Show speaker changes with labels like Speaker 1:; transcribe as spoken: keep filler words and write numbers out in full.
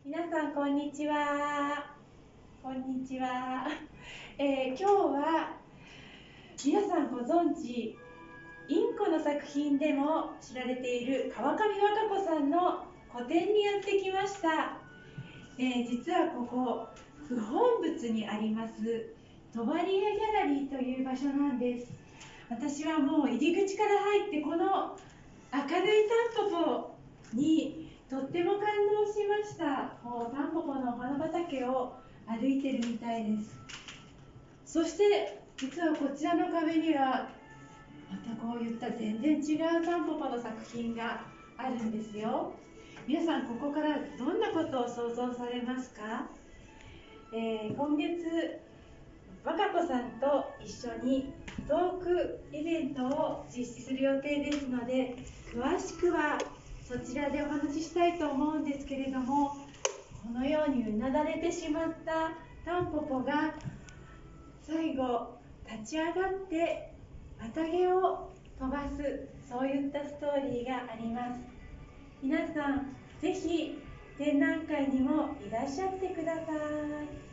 Speaker 1: 皆さんこんにちは。こんにちは。えー、今日は皆さんご存知、インコの作品でも知られている川上和歌子さんの個展にやってきました。えー、実はここ九本仏にありますトバリエギャラリーという場所なんです。私はもう入り口から入ってこの明るいタンポポにとっても感動しました。もうタンポポのお花畑を歩いてるみたいです。そして実はこちらの壁にはまたこういった全然違うタンポポの作品があるんですよ。皆さんここからどんなことを想像されますか？えー、今月和歌子さんと一緒にトークイベントを実施する予定ですので、詳しくはそちらでお話ししたいと思うんですけれども、このようにうなだれてしまったタンポポが最後立ち上がって綿毛を飛ばす、そういったストーリーがあります。皆さんぜひ展覧会にもいらっしゃってください。